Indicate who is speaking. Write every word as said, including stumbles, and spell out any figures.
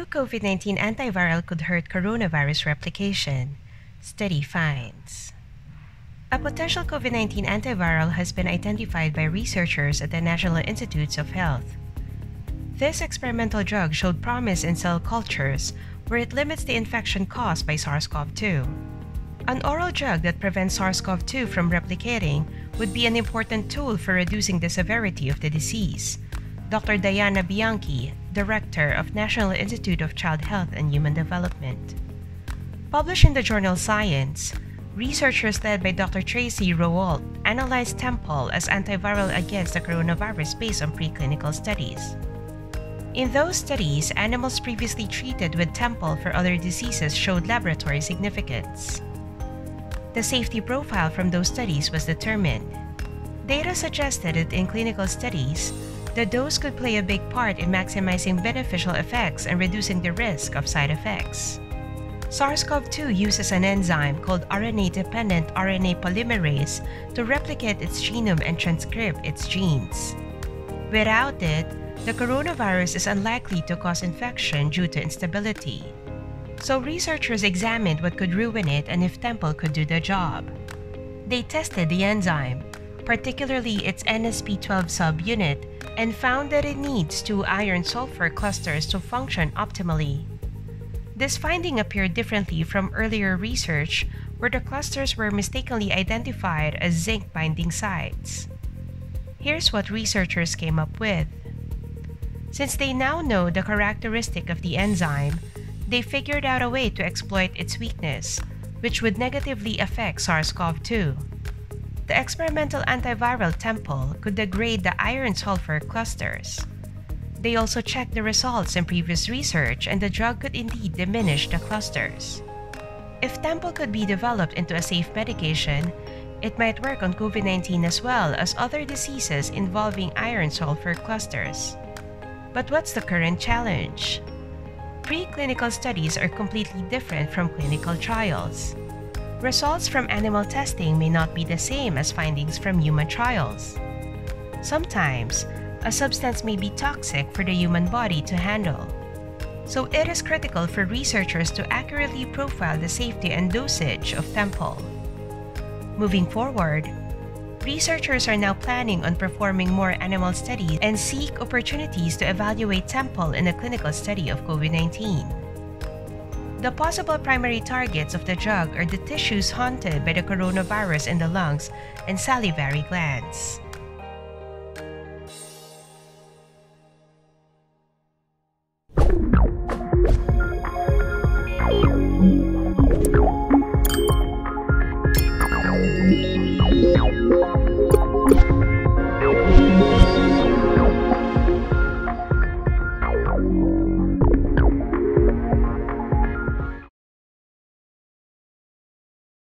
Speaker 1: COVID nineteen antiviral could hurt coronavirus replication, study finds. A potential COVID nineteen antiviral has been identified by researchers at the National Institutes of Health. This experimental drug showed promise in cell cultures where it limits the infection caused by SARS-C o V two. An oral drug that prevents SARS-C o V two from replicating would be an important tool for reducing the severity of the disease. Doctor Diana Bianchi, Director of National Institute of Child Health and Human Development. Published in the journal Science, researchers led by Doctor Tracy Rowalt analyzed Temple as antiviral against the coronavirus based on preclinical studies. In those studies, animals previously treated with Temple for other diseases showed laboratory significance. The safety profile from those studies was determined. Data suggested that in clinical studies, the dose could play a big part in maximizing beneficial effects and reducing the risk of side effects. SARS-C o V two uses an enzyme called R N A-dependent R N A polymerase to replicate its genome and transcript its genes. Without it, the coronavirus is unlikely to cause infection due to instability. So researchers examined what could ruin it and if Temple could do the job. They tested the enzyme, particularly its N S P twelve subunit, and found that it needs two iron-sulfur clusters to function optimally. This finding appeared differently from earlier research where the clusters were mistakenly identified as zinc-binding sites. Here's what researchers came up with. Since they now know the characteristic of the enzyme, they figured out a way to exploit its weakness, which would negatively affect SARS-C o V two. The experimental antiviral Temple could degrade the iron-sulfur clusters. They also checked the results in previous research, and the drug could indeed diminish the clusters. If Temple could be developed into a safe medication, it might work on COVID nineteen as well as other diseases involving iron-sulfur clusters. But what's the current challenge? Preclinical studies are completely different from clinical trials. Results from animal testing may not be the same as findings from human trials. Sometimes, a substance may be toxic for the human body to handle. So it is critical for researchers to accurately profile the safety and dosage of Temple. Moving forward, researchers are now planning on performing more animal studies and seek opportunities to evaluate Temple in a clinical study of COVID nineteen. The possible primary targets of the drug are the tissues haunted by the coronavirus in the lungs and salivary glands.
Speaker 2: Thank you.